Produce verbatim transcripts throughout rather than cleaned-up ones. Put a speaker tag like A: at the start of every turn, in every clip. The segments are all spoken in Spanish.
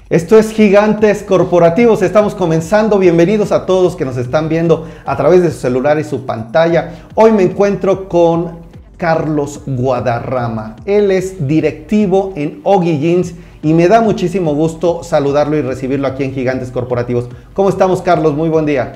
A: Esto es Gigantes Corporativos, estamos comenzando. Bienvenidos a todos que nos están viendo a través de su celular y su pantalla. Hoy me encuentro con Carlos Guadarrama. Él es directivo en Oggy Jeans y me da muchísimo gusto saludarlo y recibirlo aquí en Gigantes Corporativos. ¿Cómo estamos, Carlos? Muy buen día.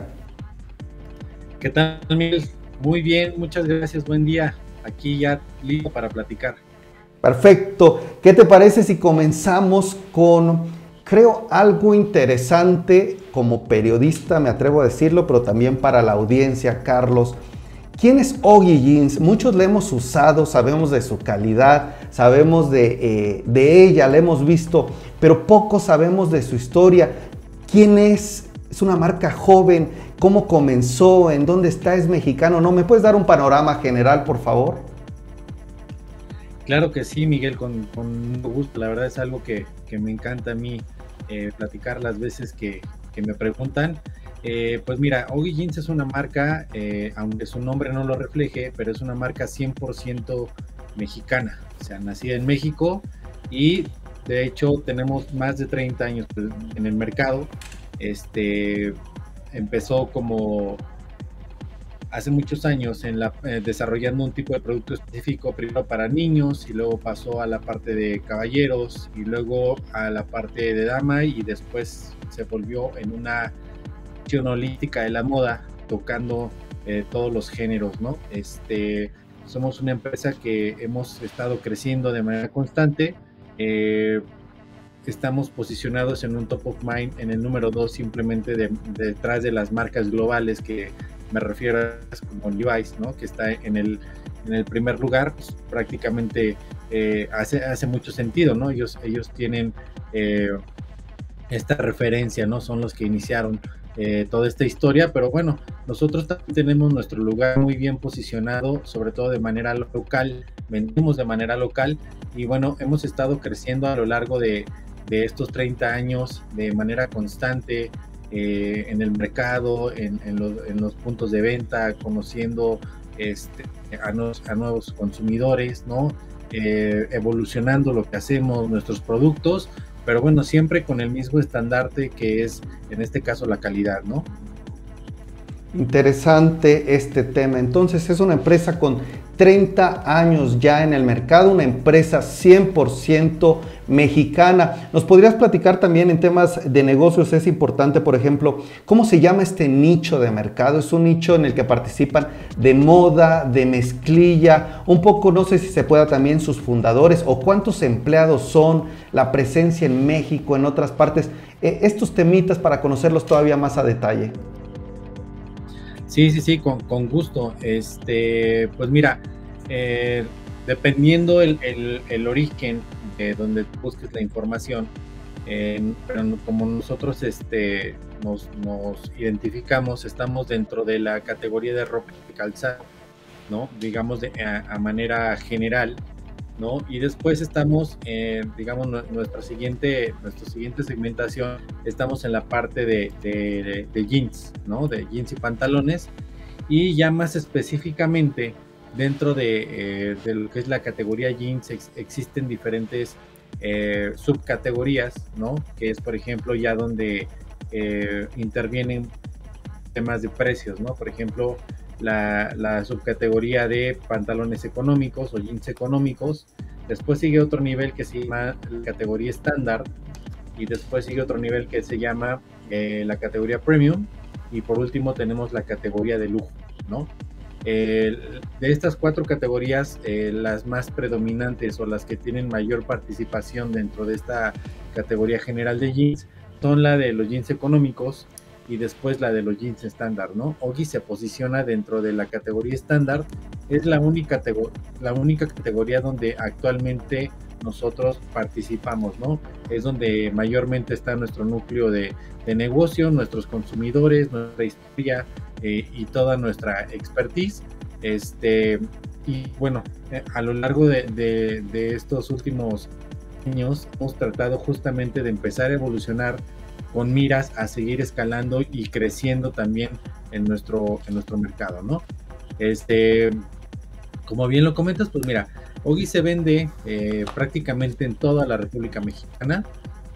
B: ¿Qué tal, Miguel? Muy bien, muchas gracias, buen día. Aquí ya listo para platicar.
A: Perfecto. ¿Qué te parece si comenzamos con, creo, algo interesante como periodista, me atrevo a decirlo, pero también para la audiencia, Carlos? ¿Quién es Oggy Jeans? Muchos la hemos usado, sabemos de su calidad, sabemos de, eh, de ella, la hemos visto, pero poco sabemos de su historia. ¿Quién es? Es una marca joven. ¿Cómo comenzó? ¿En dónde está? ¿Es mexicano? ¿No? ¿Me puedes dar un panorama general, por favor?
B: Claro que sí, Miguel, con, con gusto. La verdad es algo que, que me encanta a mí eh, platicar las veces que, que me preguntan. Eh, pues mira, Oggy Jeans es una marca, eh, aunque su nombre no lo refleje, pero es una marca cien por ciento mexicana, o sea, nacida en México, y de hecho tenemos más de treinta años en el mercado. Este, empezó como hace muchos años en la, eh, desarrollando un tipo de producto específico, primero para niños, y luego pasó a la parte de caballeros, y luego a la parte de dama, y después se volvió en una holística de la moda, tocando eh, todos los géneros, ¿no? Este, somos una empresa que hemos estado creciendo de manera constante. Eh, estamos posicionados en un top of mind, en el número dos, simplemente de, de, detrás de las marcas globales, que me refiero a como Levi's, ¿no? Que está en el, en el primer lugar. Pues prácticamente eh, hace, hace mucho sentido, ¿no? Ellos, ellos tienen eh, esta referencia, ¿no? Son los que iniciaron Eh, toda esta historia, pero bueno, nosotros también tenemos nuestro lugar muy bien posicionado, sobre todo de manera local, vendemos de manera local, y bueno, hemos estado creciendo a lo largo de, de estos treinta años de manera constante eh, en el mercado, en, en, los, en los puntos de venta, conociendo este, a, nuevos, a nuevos consumidores, ¿no? Eh, evolucionando lo que hacemos, nuestros productos, pero bueno, siempre con el mismo estandarte, que es, en este caso, la calidad, ¿no?
A: Interesante este tema. Entonces, es una empresa con treinta años ya en el mercado, una empresa cien por ciento mexicana. ¿Nos podrías platicar también en temas de negocios? Es importante, por ejemplo, ¿cómo se llama este nicho de mercado? Es un nicho en el que participan de moda, de mezclilla, un poco, no sé si se pueda también sus fundadores o cuántos empleados son, la presencia en México, en otras partes, eh, estos temitas para conocerlos todavía más a detalle.
B: Sí, sí, sí, con, con gusto. Este, pues mira, eh, dependiendo el, el, el origen de donde busques la información, eh, pero como nosotros este, nos, nos identificamos, estamos dentro de la categoría de ropa y calzado, ¿no? Digamos de, a, a manera general, ¿no? Y después estamos, eh, digamos, nuestra siguiente, nuestra siguiente segmentación, estamos en la parte de, de, de jeans, ¿no? De jeans y pantalones, y ya más específicamente dentro de, eh, de lo que es la categoría jeans ex, existen diferentes eh, subcategorías, ¿no? Que es, por ejemplo, ya donde eh, intervienen temas de precios, ¿no? Por ejemplo, La, la subcategoría de pantalones económicos o jeans económicos. Después sigue otro nivel que se llama la categoría estándar, y después sigue otro nivel que se llama eh, la categoría premium, y por último tenemos la categoría de lujo, ¿no? Eh, de estas cuatro categorías, eh, las más predominantes o las que tienen mayor participación dentro de esta categoría general de jeans son la de los jeans económicos y después la de los jeans estándar, ¿no? Oggy se posiciona dentro de la categoría estándar. Es la única, la única categoría donde actualmente nosotros participamos, ¿no? Es donde mayormente está nuestro núcleo de, de negocio, nuestros consumidores, nuestra historia eh, y toda nuestra expertise. Este, y bueno, eh, a lo largo de, de, de estos últimos años hemos tratado justamente de empezar a evolucionar con miras a seguir escalando y creciendo también en nuestro, en nuestro mercado, ¿no? Este, como bien lo comentas, pues mira, Oggy se vende eh, prácticamente en toda la República Mexicana.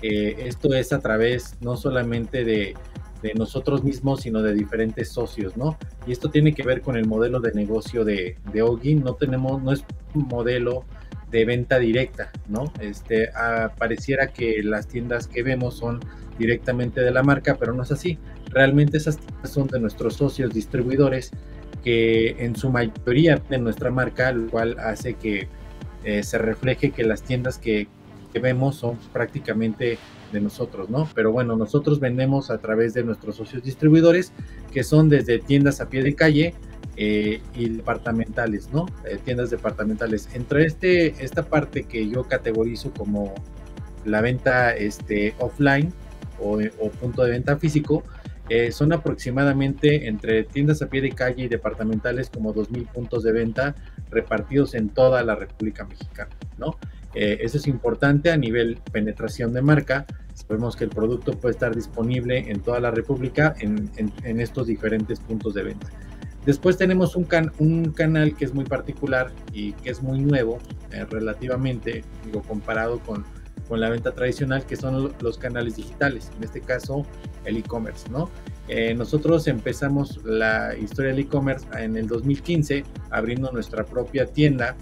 B: Eh, esto es a través no solamente de, de nosotros mismos, sino de diferentes socios, ¿no? Y esto tiene que ver con el modelo de negocio de, de Ogi. No tenemos, no es un modelo de venta directa, ¿no? Este, ah, pareciera que las tiendas que vemos son directamente de la marca, pero no es así. Realmente esas tiendas son de nuestros socios distribuidores, que en su mayoría de nuestra marca, lo cual hace que eh, se refleje que las tiendas que, que vemos son prácticamente de nosotros, ¿no? Pero bueno, nosotros vendemos a través de nuestros socios distribuidores, que son desde tiendas a pie de calle eh, y departamentales, ¿no? Eh, tiendas departamentales. Entre este, esta parte que yo categorizo como la venta este, offline o, o punto de venta físico, eh, son aproximadamente entre tiendas a pie de calle y departamentales como dos mil puntos de venta repartidos en toda la República Mexicana, ¿no? Eh, eso es importante a nivel penetración de marca. Sabemos que el producto puede estar disponible en toda la República en, en, en estos diferentes puntos de venta. Después tenemos un, can, un canal que es muy particular y que es muy nuevo eh, relativamente, digo, comparado con, con la venta tradicional, que son los canales digitales, en este caso el e-commerce, ¿no? Eh, nosotros empezamos la historia del e-commerce en el dos mil quince abriendo nuestra propia tienda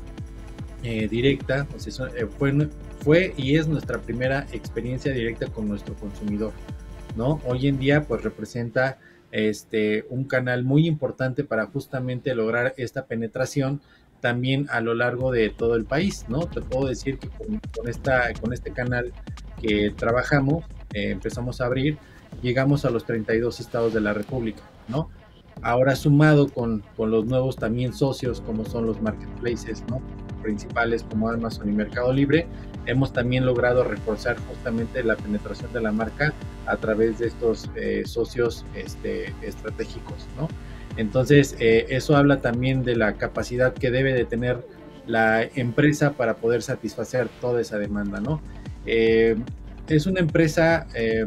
B: Eh, directa, o sea, eh, fue, fue y es nuestra primera experiencia directa con nuestro consumidor, ¿no? Hoy en día pues representa este, un canal muy importante para justamente lograr esta penetración también a lo largo de todo el país, ¿no? Te puedo decir que con, con, esta, con este canal que trabajamos, eh, empezamos a abrir, llegamos a los treinta y dos estados de la República, ¿no? Ahora sumado con, con los nuevos también socios como son los marketplaces, ¿no? Principales como Amazon y Mercado Libre, hemos también logrado reforzar justamente la penetración de la marca a través de estos eh, socios este, estratégicos, ¿no? Entonces, eh, eso habla también de la capacidad que debe de tener la empresa para poder satisfacer toda esa demanda, ¿no? Eh, es una empresa eh,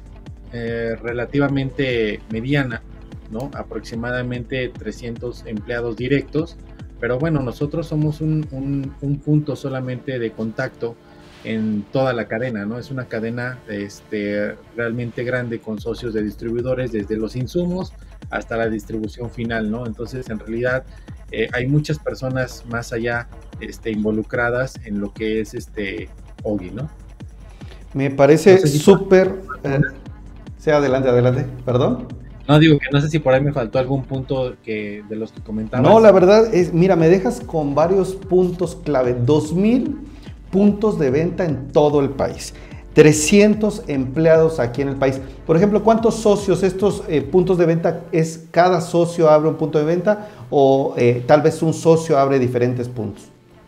B: eh, relativamente mediana, ¿no? Aproximadamente trescientos empleados directos, pero bueno, nosotros somos un, un, un punto solamente de contacto en toda la cadena, ¿no? Es una cadena este, realmente grande con socios de distribuidores desde los insumos hasta la distribución final, ¿no? Entonces, en realidad, eh, hay muchas personas más allá este, involucradas en lo que es este Ogi, ¿no?
A: Me parece no sé si súper... Eh, sí, adelante, adelante, perdón.
B: No, digo que no sé si por ahí me faltó algún punto que, de los que comentabas.
A: No, la verdad es, mira, me dejas con varios puntos clave. dos mil puntos de venta en todo el país. trescientos empleados aquí en el país. Por ejemplo, ¿cuántos socios estos eh, puntos de venta es? ¿Cada socio abre un punto de venta o eh, tal vez un socio abre diferentes puntos?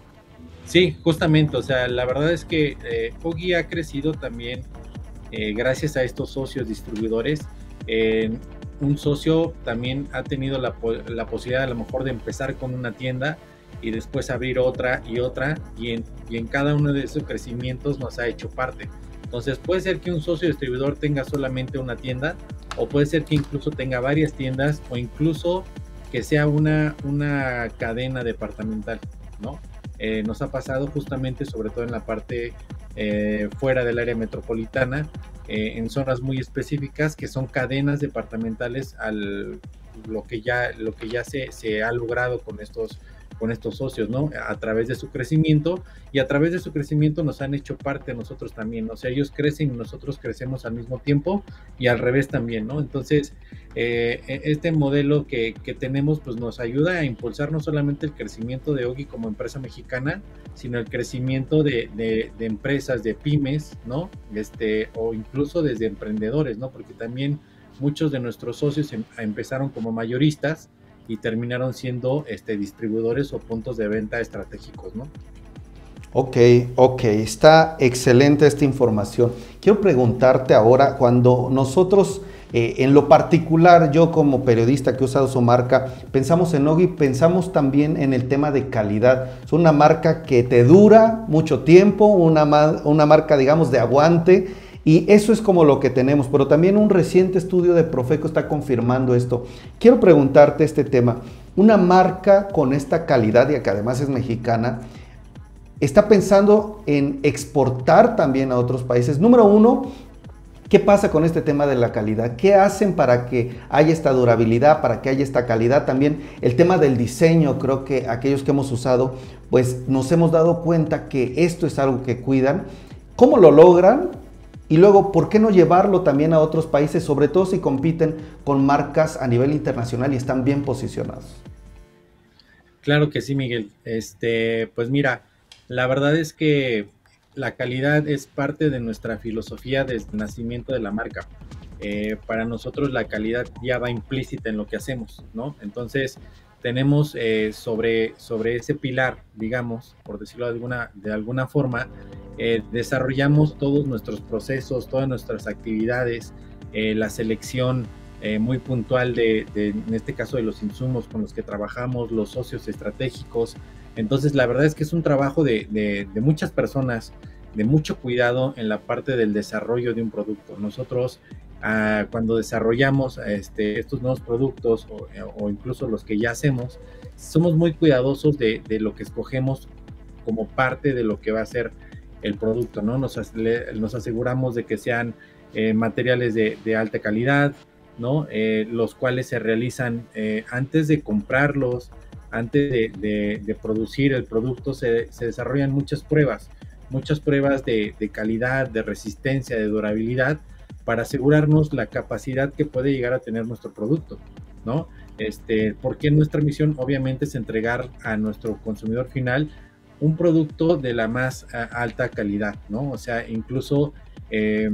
B: Sí, justamente. O sea, la verdad es que eh, Ogi ha crecido también eh, gracias a estos socios distribuidores. Eh, un socio también ha tenido la, la posibilidad a lo mejor de empezar con una tienda y después abrir otra y otra y en, y en cada uno de esos crecimientos nos ha hecho parte. Entonces puede ser que un socio distribuidor tenga solamente una tienda o puede ser que incluso tenga varias tiendas o incluso que sea una, una cadena departamental, ¿no? Eh, nos ha pasado justamente sobre todo en la parte eh, fuera del área metropolitana, Eh, en zonas muy específicas que son cadenas departamentales al lo que ya lo que ya se, se ha logrado con estos con estos socios, ¿no? A través de su crecimiento y a través de su crecimiento nos han hecho parte a nosotros también, o sea, ellos crecen y nosotros crecemos al mismo tiempo y al revés también, ¿no? Entonces, eh, este modelo que, que tenemos pues nos ayuda a impulsar no solamente el crecimiento de Ogi como empresa mexicana, sino el crecimiento de, de, de empresas, de pymes, ¿no? Este, o incluso desde emprendedores, ¿no? Porque también muchos de nuestros socios em, empezaron como mayoristas y terminaron siendo este, distribuidores o puntos de venta estratégicos, ¿no?
A: Ok, ok, está excelente esta información. Quiero preguntarte ahora, cuando nosotros, eh, en lo particular, yo como periodista que he usado su marca, pensamos en Ogi, pensamos también en el tema de calidad. Es una marca que te dura mucho tiempo, una, una marca, digamos, de aguante. Y eso es como lo que tenemos, pero también un reciente estudio de Profeco está confirmando esto. Quiero preguntarte este tema. Una marca con esta calidad y que además es mexicana, está pensando en exportar también a otros países. Número uno, ¿qué pasa con este tema de la calidad? ¿Qué hacen para que haya esta durabilidad, para que haya esta calidad? También el tema del diseño, creo que aquellos que hemos usado, pues nos hemos dado cuenta que esto es algo que cuidan. ¿Cómo lo logran? Y luego, ¿por qué no llevarlo también a otros países, sobre todo si compiten con marcas a nivel internacional y están bien posicionados?
B: Claro que sí, Miguel. Este, pues mira, la verdad es que la calidad es parte de nuestra filosofía desde el nacimiento de la marca. Eh, para nosotros la calidad ya va implícita en lo que hacemos, ¿no? Entonces, tenemos eh, sobre, sobre ese pilar, digamos, por decirlo de alguna, de alguna forma, eh, desarrollamos todos nuestros procesos, todas nuestras actividades, eh, la selección eh, muy puntual de, de, en este caso, de los insumos con los que trabajamos, los socios estratégicos. Entonces, la verdad es que es un trabajo de, de, de muchas personas, de mucho cuidado en la parte del desarrollo de un producto. Nosotros, ah, cuando desarrollamos este, estos nuevos productos o, o incluso los que ya hacemos, somos muy cuidadosos de, de lo que escogemos como parte de lo que va a ser el producto, ¿no? Nos, nos aseguramos de que sean eh, materiales de, de alta calidad, ¿no? Eh, los cuales se realizan eh, antes de comprarlos, antes de, de, de producir el producto, se, se desarrollan muchas pruebas, muchas pruebas de, de calidad, de resistencia, de durabilidad, para asegurarnos la capacidad que puede llegar a tener nuestro producto, ¿no? Este, porque nuestra misión obviamente es entregar a nuestro consumidor final un producto de la más uh, alta calidad, ¿no? O sea, incluso eh,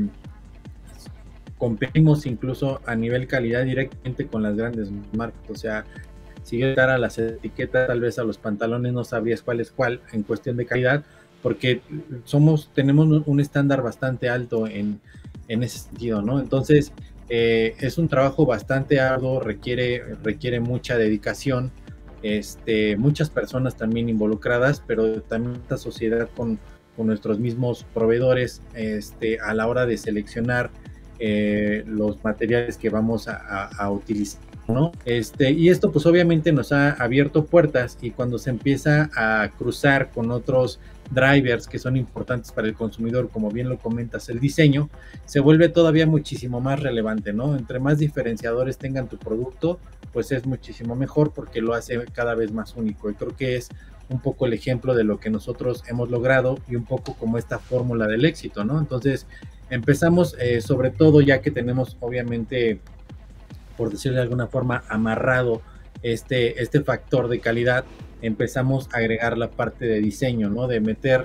B: competimos incluso a nivel calidad directamente con las grandes marcas. O sea, si yo a las etiquetas, tal vez a los pantalones no sabrías cuál es cuál en cuestión de calidad, porque somos, tenemos un estándar bastante alto en, en ese sentido, ¿no? Entonces, eh, es un trabajo bastante arduo, requiere, requiere mucha dedicación, este, muchas personas también involucradas, pero también esta sociedad con, con nuestros mismos proveedores este, a la hora de seleccionar eh, los materiales que vamos a, a, a utilizar, ¿no? Este, y esto pues obviamente nos ha abierto puertas, y cuando se empieza a cruzar con otros drivers que son importantes para el consumidor, como bien lo comentas, el diseño, se vuelve todavía muchísimo más relevante, ¿no? Entre más diferenciadores tengan tu producto, pues es muchísimo mejor, porque lo hace cada vez más único, y creo que es un poco el ejemplo de lo que nosotros hemos logrado, y un poco como esta fórmula del éxito, ¿no? Entonces empezamos eh, sobre todo ya que tenemos obviamente, por decirlo de alguna forma, amarrado este, este factor de calidad, empezamos a agregar la parte de diseño, ¿no? De meter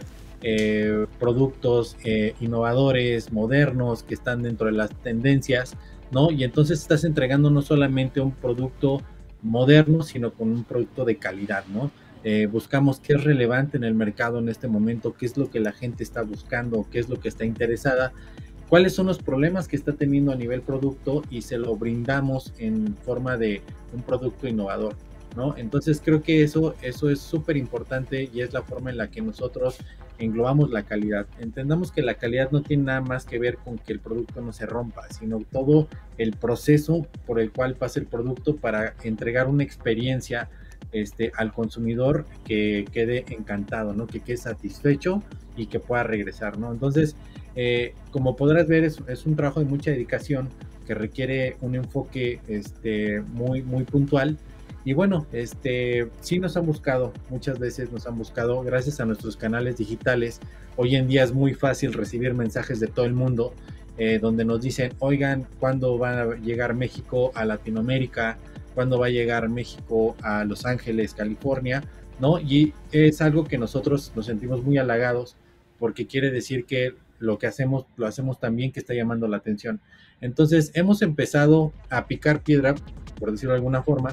B: eh, productos eh, innovadores, modernos, que están dentro de las tendencias, ¿no? Y entonces estás entregando no solamente un producto moderno, sino con un producto de calidad, ¿no? Eh, buscamos qué es relevante en el mercado en este momento, qué es lo que la gente está buscando, qué es lo que está interesada, cuáles son los problemas que está teniendo a nivel producto, y se lo brindamos en forma de un producto innovador, ¿no? Entonces creo que eso, eso es súper importante, y es la forma en la que nosotros englobamos la calidad. Entendamos que la calidad no tiene nada más que ver con que el producto no se rompa, sino todo el proceso por el cual pasa el producto para entregar una experiencia este, al consumidor que quede encantado, ¿no? Que quede satisfecho y que pueda regresar, ¿no? Entonces, eh, como podrás ver, es, es un trabajo de mucha dedicación que requiere un enfoque este, muy, muy puntual. Y bueno, este, sí nos han buscado, muchas veces nos han buscado, gracias a nuestros canales digitales. Hoy en día es muy fácil recibir mensajes de todo el mundo, eh, donde nos dicen, oigan, ¿cuándo va a llegar México a Latinoamérica? ¿Cuándo va a llegar México a Los Ángeles, California? ¿No? Y es algo que nosotros nos sentimos muy halagados, porque quiere decir que lo que hacemos, lo hacemos también, que está llamando la atención. Entonces, hemos empezado a picar piedra, por decirlo de alguna forma,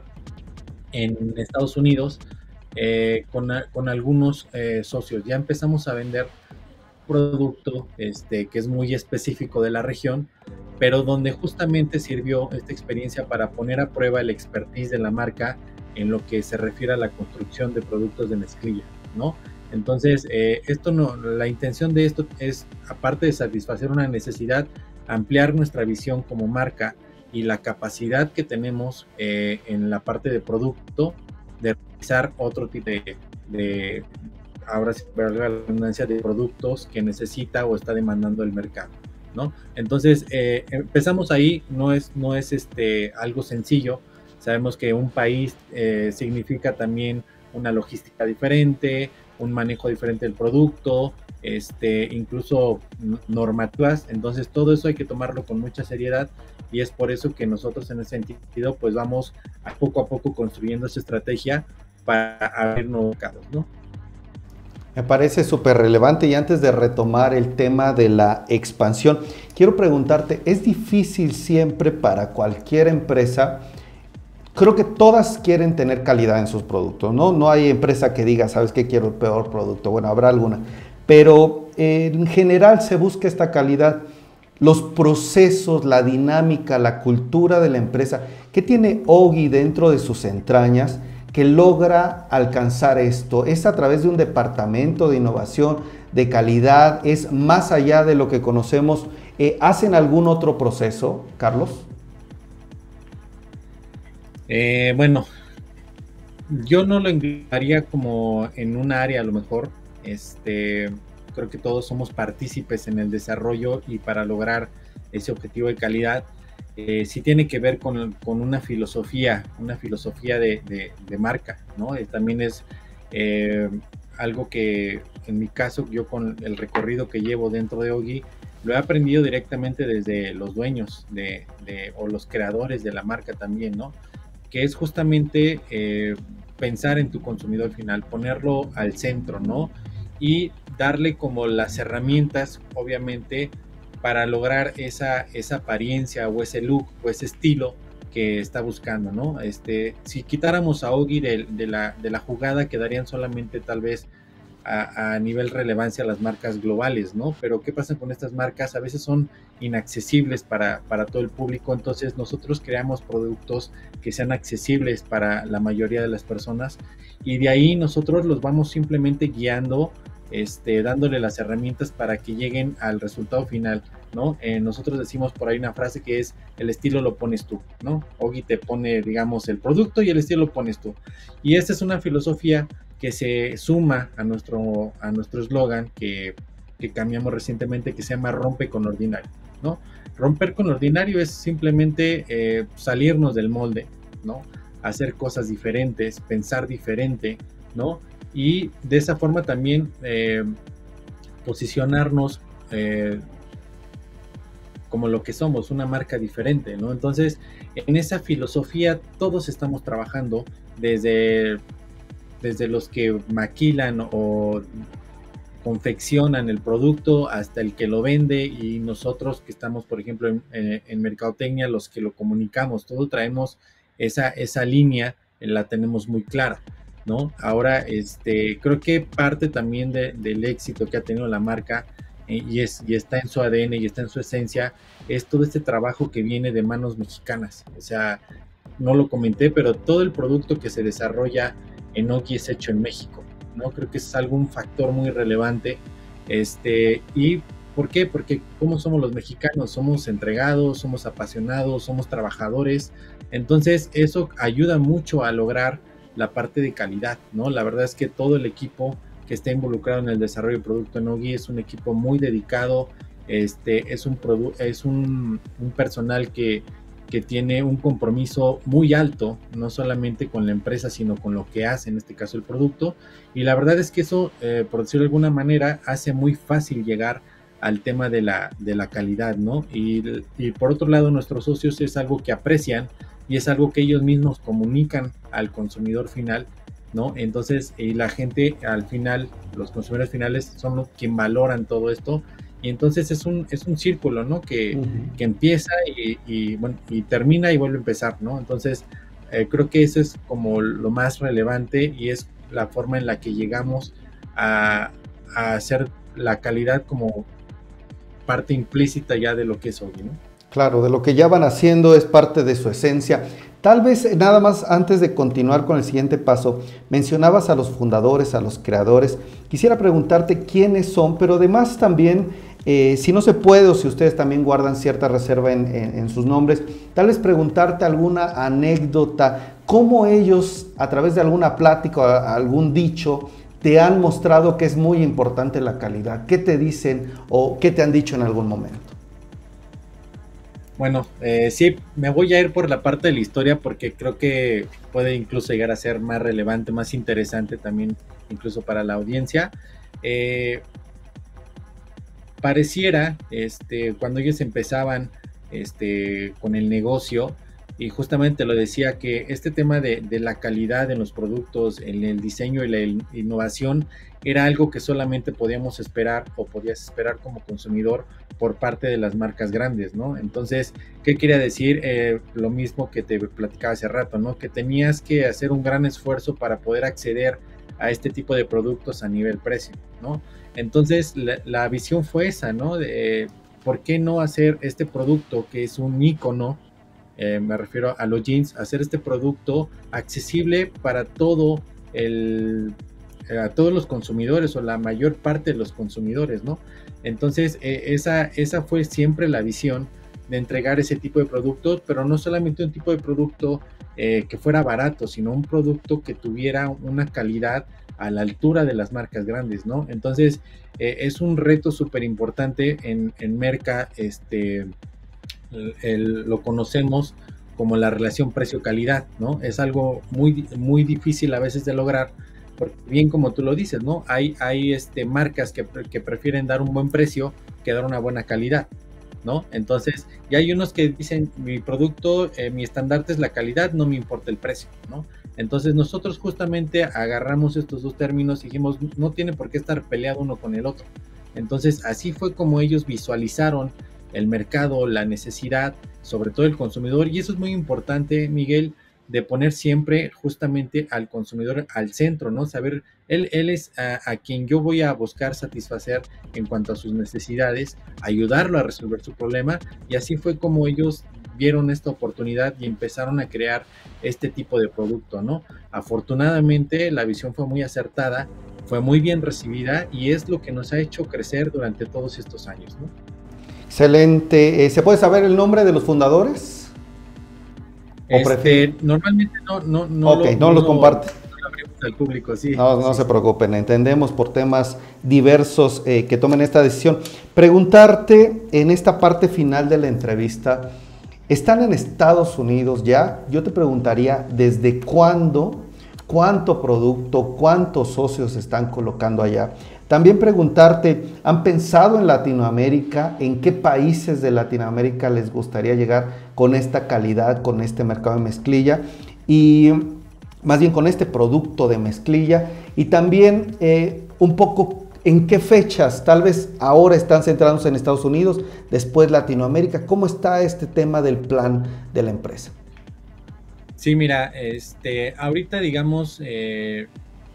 B: en Estados Unidos, eh, con, con algunos eh, socios. Ya empezamos a vender producto este, que es muy específico de la región, pero donde justamente sirvió esta experiencia para poner a prueba el expertise de la marca en lo que se refiere a la construcción de productos de mezclilla, ¿no? Entonces, eh, esto no, la intención de esto es, aparte de satisfacer una necesidad, ampliar nuestra visión como marca y la capacidad que tenemos eh, en la parte de producto de realizar otro tipo de, de ahora sí, valga la redundancia, de productos que necesita o está demandando el mercado, ¿no? Entonces, eh, empezamos ahí, no es, no es este, algo sencillo. Sabemos que un país eh, significa también una logística diferente, un manejo diferente del producto, este, incluso normativas. Entonces, todo eso hay que tomarlo con mucha seriedad, y es por eso que nosotros en ese sentido pues vamos a poco a poco construyendo esa estrategia para abrir nuevos mercados, ¿no?
A: Me parece súper relevante, y antes de retomar el tema de la expansión, quiero preguntarte, ¿es difícil siempre para cualquier empresa? Creo que todas quieren tener calidad en sus productos, ¿no? No hay empresa que diga, ¿sabes qué? Quiero el peor producto. Bueno, habrá alguna, pero eh, en general se busca esta calidad. Los procesos, la dinámica, la cultura de la empresa, ¿qué tiene Ogi dentro de sus entrañas que logra alcanzar esto? ¿Es a través de un departamento de innovación, de calidad? ¿Es más allá de lo que conocemos? Eh, ¿Hacen algún otro proceso, Carlos?
B: Eh, bueno, yo no lo englobaría como en un área a lo mejor. Este, creo que todos somos partícipes en el desarrollo, y para lograr ese objetivo de calidad, eh, sí tiene que ver con, con una filosofía, una filosofía de, de, de marca, ¿no? Eh, también es eh, algo que en mi caso, yo con el recorrido que llevo dentro de Ogi, lo he aprendido directamente desde los dueños de, de, o los creadores de la marca también, ¿no? Que es justamente eh, pensar en tu consumidor final, ponerlo al centro, ¿no? Y darle como las herramientas, obviamente, para lograr esa, esa apariencia o ese look o ese estilo que está buscando, ¿no? Este, si quitáramos a Ogi de, de, la, de la jugada, quedarían solamente tal vez a, a nivel relevancia las marcas globales, ¿no? Pero ¿qué pasa con estas marcas? A veces son inaccesibles para, para todo el público. Entonces nosotros creamos productos que sean accesibles para la mayoría de las personas, y de ahí nosotros los vamos simplemente guiando, este, dándole las herramientas para que lleguen al resultado final, ¿no? Eh, nosotros decimos por ahí una frase que es: el estilo lo pones tú, ¿no? Ogi te pone, digamos, el producto, y el estilo lo pones tú. Y esta es una filosofía que se suma a nuestro a nuestro eslogan que, que cambiamos recientemente, que se llama rompe con ordinario, ¿no? Romper con ordinario es simplemente eh, salirnos del molde, ¿no? Hacer cosas diferentes, pensar diferente, ¿no? Y de esa forma también eh, posicionarnos eh, como lo que somos, una marca diferente, ¿no? Entonces, en esa filosofía todos estamos trabajando, desde, desde los que maquilan o confeccionan el producto hasta el que lo vende, y nosotros que estamos, por ejemplo, en, en, en mercadotecnia, los que lo comunicamos, todo traemos esa, esa línea, la tenemos muy clara, ¿no? Ahora, este, creo que parte también de, del éxito que ha tenido la marca, eh, y, es, y está en su A D N y está en su esencia, es todo este trabajo que viene de manos mexicanas. O sea, no lo comenté, pero todo el producto que se desarrolla en Ogi es hecho en México, ¿no? Creo que es algún factor muy relevante. Este, ¿y por qué? Porque ¿cómo somos los mexicanos? Somos entregados, somos apasionados, somos trabajadores. Entonces, eso ayuda mucho a lograr la parte de calidad, ¿no? La verdad es que todo el equipo que está involucrado en el desarrollo del producto en Ogi es un equipo muy dedicado. Este, es un, es un, un personal que, que tiene un compromiso muy alto, no solamente con la empresa, sino con lo que hace, en este caso el producto. Y la verdad es que eso, eh, por decirlo de alguna manera, hace muy fácil llegar al tema de la, de la calidad, ¿no? Y, y por otro lado, nuestros socios es algo que aprecian, y es algo que ellos mismos comunican al consumidor final, ¿no? Entonces, y la gente al final, los consumidores finales son los que valoran todo esto, y entonces es un, es un círculo, ¿no? Que, uh-huh. que empieza y, y, bueno, y termina y vuelve a empezar, ¿no? Entonces, eh, creo que eso es como lo más relevante, y es la forma en la que llegamos a, a hacer la calidad como parte implícita ya de lo que es Ogi, ¿no?
A: Claro, de lo que ya van haciendo, es parte de su esencia. Tal vez nada más antes de continuar con el siguiente paso, mencionabas a los fundadores, a los creadores. Quisiera preguntarte quiénes son, pero además también, eh, si no se puede o si ustedes también guardan cierta reserva en, en, en sus nombres, tal vez preguntarte alguna anécdota, cómo ellos a través de alguna plática o algún dicho te han mostrado que es muy importante la calidad. ¿Qué te dicen o qué te han dicho en algún momento?
B: Bueno, eh, sí, me voy a ir por la parte de la historia porque creo que puede incluso llegar a ser más relevante, más interesante también, incluso para la audiencia. Eh, pareciera, este, cuando ellos empezaban este, con el negocio, y justamente lo decía, que este tema de, de la calidad en los productos, en el diseño y la innovación, era algo que solamente podíamos esperar o podías esperar como consumidor por parte de las marcas grandes, ¿no? Entonces, ¿qué quería decir? Eh, lo mismo que te platicaba hace rato, ¿no? Que tenías que hacer un gran esfuerzo para poder acceder a este tipo de productos a nivel precio, ¿no? Entonces, la, la visión fue esa, ¿no? De, ¿por qué no hacer este producto que es un ícono? Eh, me refiero a los jeans, hacer este producto accesible para todo el, a todos los consumidores o la mayor parte de los consumidores, ¿no? Entonces, eh, esa, esa fue siempre la visión de entregar ese tipo de productos, pero no solamente un tipo de producto eh, que fuera barato, sino un producto que tuviera una calidad a la altura de las marcas grandes, ¿no? Entonces, eh, es un reto súper importante en, en Merca, este... El, el, lo conocemos como la relación precio-calidad, ¿no? Es algo muy, muy difícil a veces de lograr, porque bien como tú lo dices, ¿no? Hay, hay este, marcas que, que prefieren dar un buen precio que dar una buena calidad, ¿no? Entonces, y hay unos que dicen, mi producto, eh, mi estandarte es la calidad, no me importa el precio, ¿no? Entonces nosotros justamente agarramos estos dos términos y dijimos, no tiene por qué estar peleado uno con el otro. Entonces, así fue como ellos visualizaron el mercado, la necesidad, sobre todo el consumidor, y eso es muy importante, Miguel, de poner siempre justamente al consumidor al centro, ¿no? Saber, él, él es a, a quien yo voy a buscar satisfacer en cuanto a sus necesidades, ayudarlo a resolver su problema, y así fue como ellos vieron esta oportunidad y empezaron a crear este tipo de producto, ¿no? Afortunadamente, la visión fue muy acertada, fue muy bien recibida, y es lo que nos ha hecho crecer durante todos estos años, ¿no?
A: Excelente. ¿Se puede saber el nombre de los fundadores?
B: Este, normalmente no, no, no,
A: okay,
B: lo,
A: no los comparte.
B: No lo abrimos al público, sí.
A: No, no
B: sí,
A: se
B: sí.
A: preocupen, entendemos por temas diversos eh, que tomen esta decisión. Preguntarte en esta parte final de la entrevista, ¿están en Estados Unidos ya? Yo te preguntaría, ¿desde cuándo? ¿Cuánto producto? ¿Cuántos socios están colocando allá? También preguntarte, ¿han pensado en Latinoamérica? ¿En qué países de Latinoamérica les gustaría llegar con esta calidad, con este mercado de mezclilla? Y más bien con este producto de mezclilla. Y también eh, un poco en qué fechas, tal vez ahora están centrados en Estados Unidos, después Latinoamérica. ¿Cómo está este tema del plan de la empresa?
B: Sí, mira, este, ahorita digamos... Eh,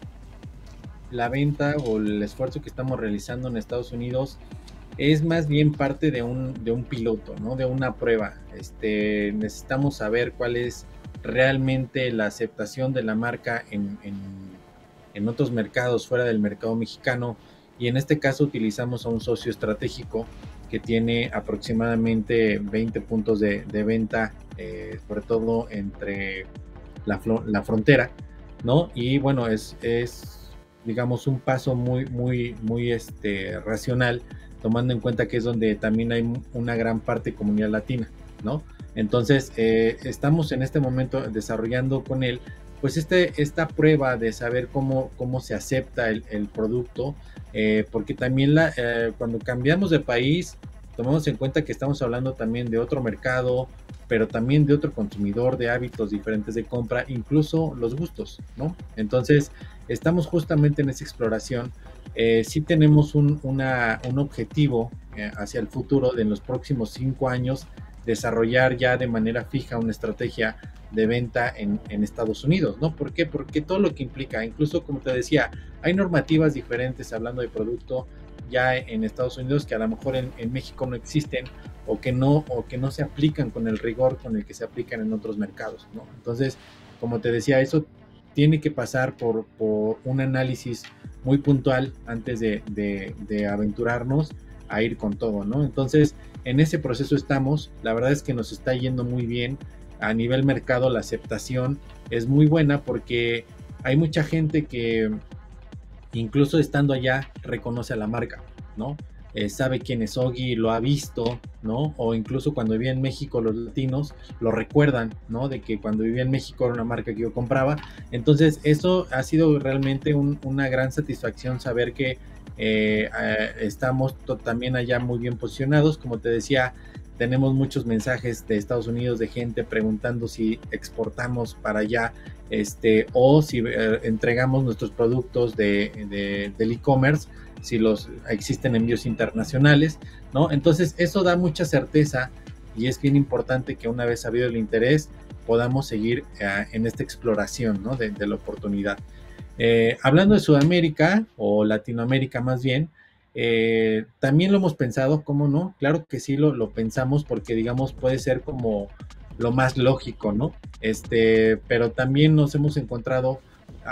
B: la venta o el esfuerzo que estamos realizando en Estados Unidos es más bien parte de un, de un piloto, ¿no? De una prueba. Este, necesitamos saber cuál es realmente la aceptación de la marca en, en, en otros mercados fuera del mercado mexicano, y en este caso utilizamos a un socio estratégico que tiene aproximadamente veinte puntos de, de venta, eh, sobre todo entre la, la frontera, ¿no? Y bueno, es... es digamos un paso muy muy muy este racional, tomando en cuenta que es donde también hay una gran parte de comunidad latina, ¿no? Entonces eh, estamos en este momento desarrollando con él pues este, esta prueba de saber cómo, cómo se acepta el, el producto, eh, porque también la, eh, cuando cambiamos de país tomamos en cuenta que estamos hablando también de otro mercado, pero también de otro consumidor, de hábitos diferentes de compra, incluso los gustos, ¿no? Entonces, estamos justamente en esa exploración. Eh, sí tenemos un, una, un objetivo eh, hacia el futuro de en los próximos cinco años desarrollar ya de manera fija una estrategia de venta en, en Estados Unidos, ¿no? ¿Por qué? Porque todo lo que implica, incluso como te decía, hay normativas diferentes hablando de producto ya en Estados Unidos que a lo mejor en, en México no existen, o que no o que no se aplican con el rigor con el que se aplican en otros mercados, ¿no? Entonces, como te decía, eso tiene que pasar por, por un análisis muy puntual antes de, de, de aventurarnos a ir con todo, ¿no? Entonces, en ese proceso estamos. La verdad es que nos está yendo muy bien. A nivel mercado, la aceptación es muy buena porque hay mucha gente que incluso estando allá, reconoce a la marca, ¿no? Eh, sabe quién es Oggy, lo ha visto, ¿no? O incluso cuando vivía en México, los latinos lo recuerdan, ¿no? De que cuando vivía en México era una marca que yo compraba. Entonces, eso ha sido realmente un, una gran satisfacción saber que eh, eh, estamos también allá muy bien posicionados. Como te decía, tenemos muchos mensajes de Estados Unidos de gente preguntando si exportamos para allá, este, o si eh, entregamos nuestros productos de, de, del e-commerce, si los existen envíos internacionales, ¿no? Entonces eso da mucha certeza y es bien importante que una vez habido el interés podamos seguir eh, en esta exploración, ¿no? de, de la oportunidad. Eh, hablando de Sudamérica o Latinoamérica más bien, eh, también lo hemos pensado, ¿cómo no? Claro que sí lo, lo pensamos porque digamos puede ser como lo más lógico, ¿no? Este, pero también nos hemos encontrado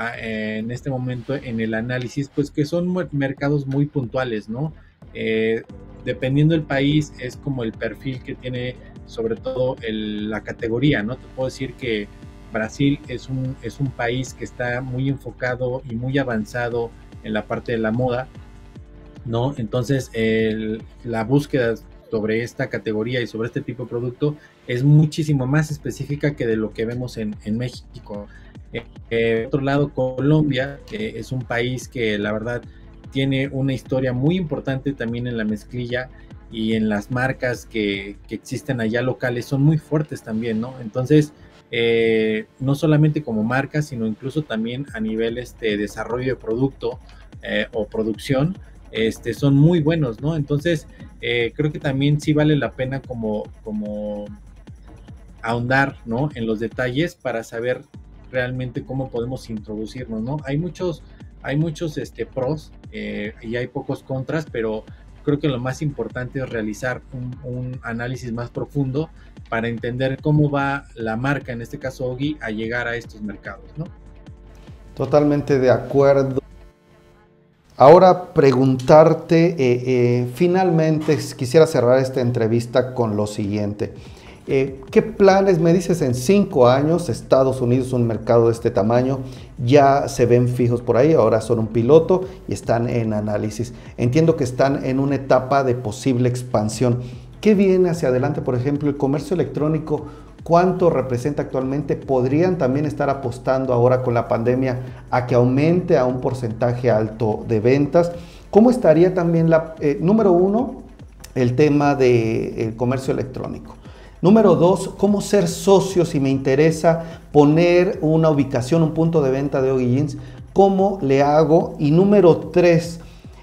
B: en este momento en el análisis, pues que son mercados muy puntuales, ¿no? Eh, dependiendo del país, es como el perfil que tiene, sobre todo el, la categoría, ¿no? Te puedo decir que Brasil es un, es un país que está muy enfocado y muy avanzado en la parte de la moda, ¿no? Entonces, el, la búsqueda sobre esta categoría y sobre este tipo de producto es muchísimo más específica que de lo que vemos en, en México. Eh, por otro lado, Colombia eh, es un país que la verdad tiene una historia muy importante también en la mezclilla y en las marcas que, que existen allá locales son muy fuertes también, ¿no? Entonces, eh, no solamente como marca, sino incluso también a nivel este, desarrollo de producto eh, o producción, este, son muy buenos, ¿no? Entonces, eh, creo que también sí vale la pena como, como ahondar, ¿no? En los detalles para saber realmente cómo podemos introducirnos, ¿no? Hay muchos, hay muchos este, pros eh, y hay pocos contras, pero creo que lo más importante es realizar un, un análisis más profundo para entender cómo va la marca, en este caso Oggy, a llegar a estos mercados, ¿no?
A: Totalmente de acuerdo. Ahora preguntarte, eh, eh, finalmente quisiera cerrar esta entrevista con lo siguiente. Eh, ¿Qué planes me dices en cinco años? Estados Unidos, un mercado de este tamaño, ya se ven fijos por ahí, ahora son un piloto y están en análisis. Entiendo que están en una etapa de posible expansión. ¿Qué viene hacia adelante? Por ejemplo, el comercio electrónico, ¿cuánto representa actualmente? ¿Podrían también estar apostando ahora con la pandemia a que aumente a un porcentaje alto de ventas? ¿Cómo estaría también la, eh, número uno, el tema del comercio electrónico? Número dos, cómo ser socio si me interesa poner una ubicación, un punto de venta de Oggy Jeans, ¿cómo le hago? Y número tres,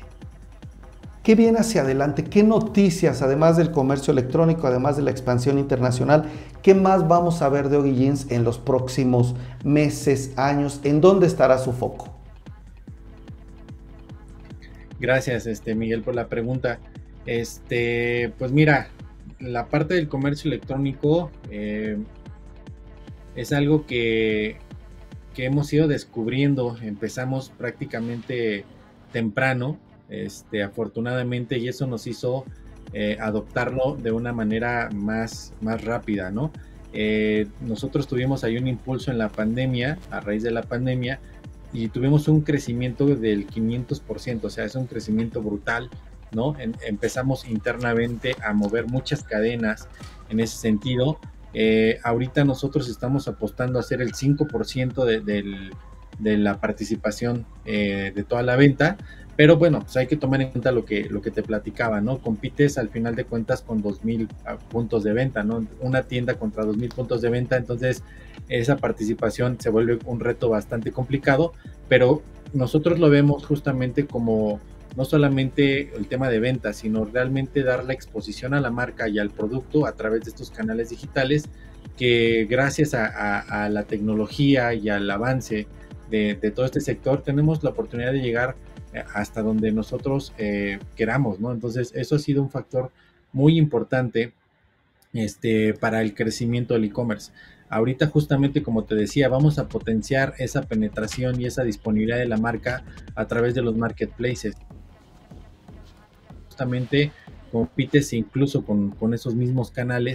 A: ¿qué viene hacia adelante? ¿Qué noticias, además del comercio electrónico, además de la expansión internacional, qué más vamos a ver de Oggy Jeans en los próximos meses, años? ¿En dónde estará su foco?
B: Gracias, este, Miguel, por la pregunta. Este, pues mira, la parte del comercio electrónico eh, es algo que, que hemos ido descubriendo. Empezamos prácticamente temprano, este, afortunadamente, y eso nos hizo eh, adoptarlo de una manera más, más rápida, ¿no? Eh, nosotros tuvimos ahí un impulso en la pandemia, a raíz de la pandemia, y tuvimos un crecimiento del quinientos por ciento, o sea, es un crecimiento brutal, ¿no? En, empezamos internamente a mover muchas cadenas en ese sentido. Eh, ahorita nosotros estamos apostando a hacer el cinco por ciento de, de, de la participación eh, de toda la venta, pero bueno, pues hay que tomar en cuenta lo que, lo que te platicaba, ¿no? Compites al final de cuentas con dos mil puntos de venta, ¿no? Una tienda contra dos mil puntos de venta, entonces esa participación se vuelve un reto bastante complicado, pero nosotros lo vemos justamente como no solamente el tema de ventas, sino realmente dar la exposición a la marca y al producto a través de estos canales digitales que gracias a, a, a la tecnología y al avance de, de todo este sector tenemos la oportunidad de llegar hasta donde nosotros eh, queramos, ¿no? Entonces eso ha sido un factor muy importante este, para el crecimiento del e-commerce. Ahorita justamente como te decía, vamos a potenciar esa penetración y esa disponibilidad de la marca a través de los marketplaces. Justamente compites incluso con, con esos mismos canales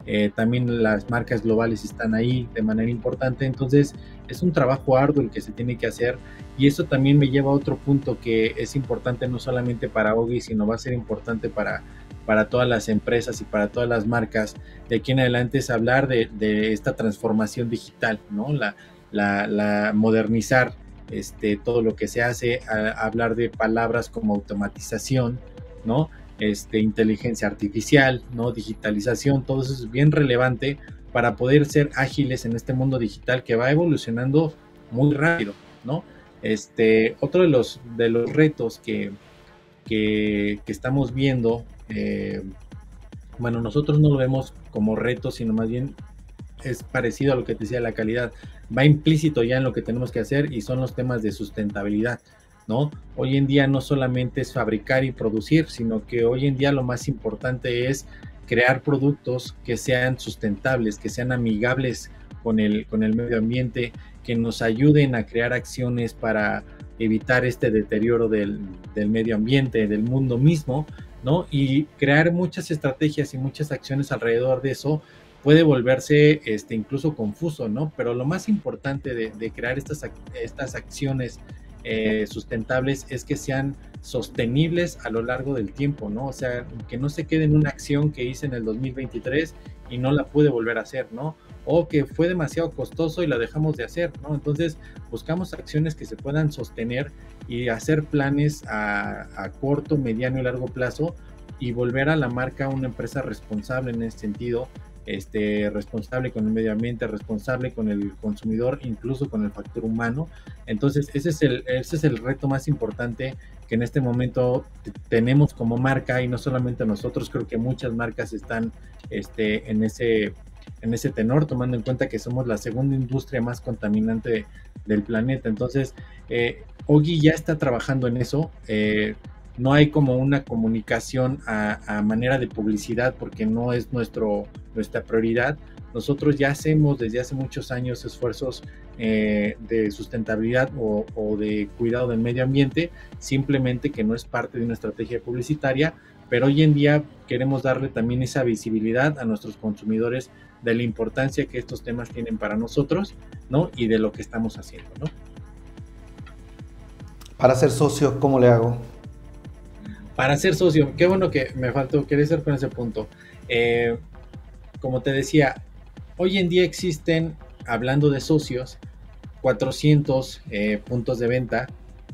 B: eh, también las marcas globales están ahí de manera importante, entonces es un trabajo arduo el que se tiene que hacer, y eso también me lleva a otro punto que es importante no solamente para Ogi, sino va a ser importante para, para todas las empresas y para todas las marcas de aquí en adelante, es hablar de, de esta transformación digital, ¿no? La, la, la modernizar este, todo lo que se hace, a, a hablar de palabras como automatización, ¿no? Este, inteligencia artificial, ¿no? Digitalización, todo eso es bien relevante para poder ser ágiles en este mundo digital que va evolucionando muy rápido, ¿no? Este, otro de los, de los retos que, que, que estamos viendo, eh, bueno, nosotros no lo vemos como retos, sino más bien es parecido a lo que te decía, la calidad, va implícito ya en lo que tenemos que hacer, y son los temas de sustentabilidad, ¿no? Hoy en día no solamente es fabricar y producir, sino que hoy en día lo más importante es crear productos que sean sustentables, que sean amigables con el, con el medio ambiente, que nos ayuden a crear acciones para evitar este deterioro del, del medio ambiente, del mundo mismo, ¿no? Y crear muchas estrategias y muchas acciones alrededor de eso puede volverse este, incluso confuso, ¿no? Pero lo más importante de, de crear estas, estas acciones eh, sustentables es que sean sostenibles a lo largo del tiempo, ¿no? O sea, que no se quede en una acción que hice en el dos mil veintitrés y no la pude volver a hacer, ¿no? O que fue demasiado costoso y la dejamos de hacer, ¿no? Entonces buscamos acciones que se puedan sostener y hacer planes a, a corto, mediano y largo plazo, y volver a la marca una empresa responsable en ese sentido, este, responsable con el medio ambiente, responsable con el consumidor, incluso con el factor humano. Entonces ese es el, ese es el reto más importante que en este momento tenemos como marca, y no solamente nosotros, creo que muchas marcas están este, en, ese, en ese tenor, tomando en cuenta que somos la segunda industria más contaminante de, del planeta. Entonces eh, Ogi ya está trabajando en eso. eh, No hay como una comunicación a, a manera de publicidad, porque no es nuestro, nuestra prioridad. Nosotros ya hacemos desde hace muchos años esfuerzos eh, de sustentabilidad o, o de cuidado del medio ambiente, simplemente que no es parte de una estrategia publicitaria, pero hoy en día queremos darle también esa visibilidad a nuestros consumidores de la importancia que estos temas tienen para nosotros, ¿no? Y de lo que estamos haciendo, ¿no?
A: Para ser socio, ¿cómo le hago?
B: Para ser socio, qué bueno que me faltó, quería ser con ese punto. Eh, como te decía, hoy en día existen, hablando de socios, cuatrocientos eh, puntos de venta,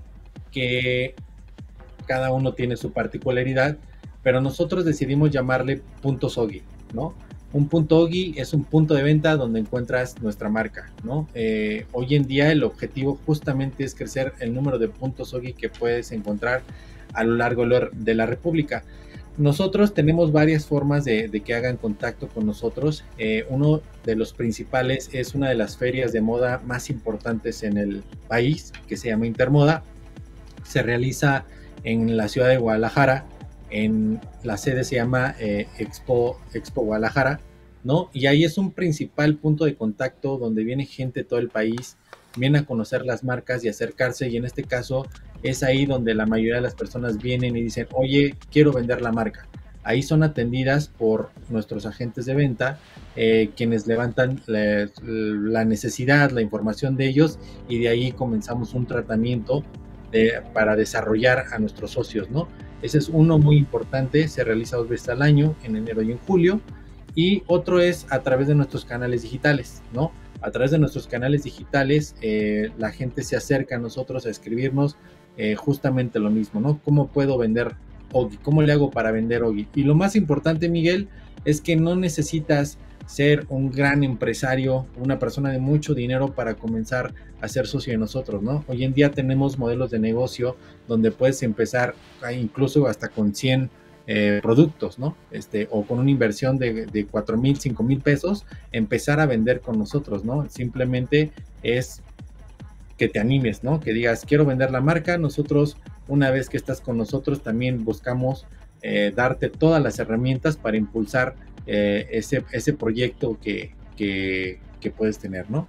B: que cada uno tiene su particularidad, pero nosotros decidimos llamarle puntos Ogi, ¿no? Un punto Ogi es un punto de venta donde encuentras nuestra marca, ¿no? Eh, hoy en día el objetivo justamente es crecer el número de puntos Ogi que puedes encontrar a lo largo de la República. Nosotros tenemos varias formas de, de que hagan contacto con nosotros. Eh, uno de los principales es una de las ferias de moda más importantes en el país, que se llama Intermoda. Se realiza en la ciudad de Guadalajara. En la sede se llama eh, Expo, Expo Guadalajara, ¿no? Y ahí es un principal punto de contacto donde viene gente de todo el país, viene a conocer las marcas y acercarse, y en este caso es ahí donde la mayoría de las personas vienen y dicen, oye, quiero vender la marca. Ahí son atendidas por nuestros agentes de venta, eh, quienes levantan la, la necesidad, la información de ellos, y de ahí comenzamos un tratamiento de, para desarrollar a nuestros socios, ¿no? Ese es uno muy importante, se realiza dos veces al año, en enero y en julio, y otro es a través de nuestros canales digitales, ¿no? A través de nuestros canales digitales, eh, la gente se acerca a nosotros a escribirnos eh, justamente lo mismo, ¿no? ¿Cómo puedo vender Ogi? ¿Cómo le hago para vender Ogi? Y lo más importante, Miguel, es que no necesitas ser un gran empresario, una persona de mucho dinero para comenzar a ser socio de nosotros, ¿no? Hoy en día tenemos modelos de negocio donde puedes empezar incluso hasta con cien Eh, productos, ¿no? Este, o con una inversión de, de cuatro mil, cinco mil pesos, empezar a vender con nosotros, ¿no? Simplemente es que te animes, ¿no? Que digas, quiero vender la marca. Nosotros, una vez que estás con nosotros, también buscamos eh, darte todas las herramientas para impulsar eh, ese, ese proyecto que, que, que puedes tener, ¿no?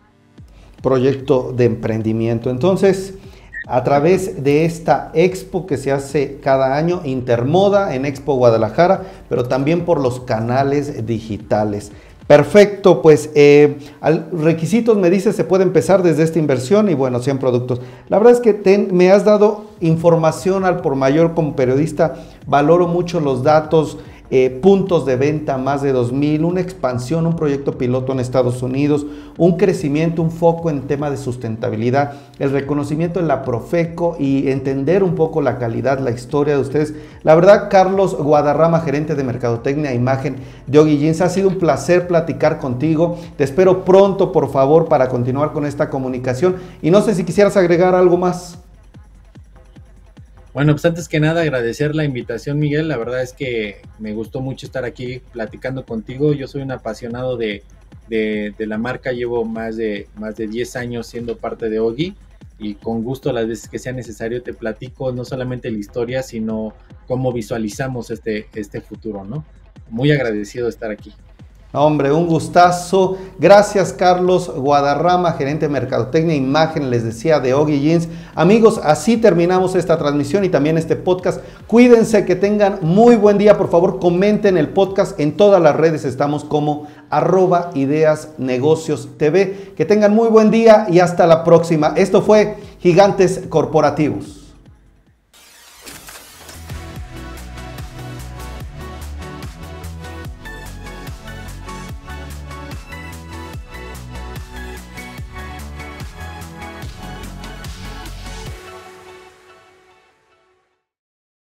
A: Proyecto de emprendimiento. Entonces, a través de esta expo que se hace cada año, Intermoda en Expo Guadalajara, pero también por los canales digitales. Perfecto, pues eh, al, requisitos me dice se puede empezar desde esta inversión y bueno, cien productos. La verdad es que te, me has dado información al por mayor como periodista, valoro mucho los datos, eh, puntos de venta más de dos mil, una expansión, un proyecto piloto en Estados Unidos, un crecimiento, un foco en tema de sustentabilidad, el reconocimiento en la Profeco y entender un poco la calidad, la historia de ustedes. La verdad, Carlos Guadarrama, gerente de Mercadotecnia e Imagen de Oggy Jeans, ha sido un placer platicar contigo. Te espero pronto, por favor, para continuar con esta comunicación. Y no sé si quisieras agregar algo más.
B: Bueno, pues antes que nada agradecer la invitación, Miguel. La verdad es que me gustó mucho estar aquí platicando contigo. Yo soy un apasionado de, de, de la marca, llevo más de, más de diez años siendo parte de Oggy y con gusto las veces que sea necesario te platico no solamente la historia, sino cómo visualizamos este, este futuro, ¿no? Muy agradecido de estar aquí.
A: Hombre, un gustazo. Gracias, Carlos Guadarrama, gerente de Mercadotecnia e Imagen, les decía, de Oggy Jeans. Amigos, así terminamos esta transmisión y también este podcast. Cuídense, que tengan muy buen día. Por favor, comenten el podcast. En todas las redes estamos como arroba Ideas Negocios T V. Que tengan muy buen día y hasta la próxima. Esto fue Gigantes Corporativos.